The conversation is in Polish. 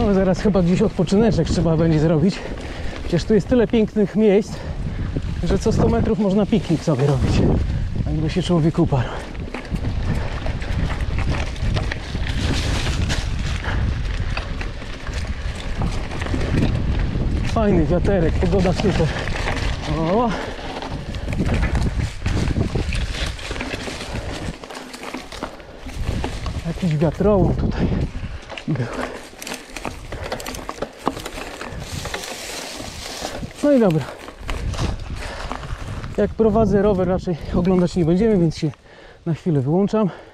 Ale zaraz chyba gdzieś odpoczyneczek trzeba będzie zrobić. Przecież tu jest tyle pięknych miejsc, że co 100 metrów można piknik sobie robić, jakby się człowiek uparł. Fajny wiaterek, pogoda super. O! Jakiś wiatrołom tutaj był. No i dobra. Jak prowadzę rower, raczej oglądać nie będziemy, więc się na chwilę wyłączam.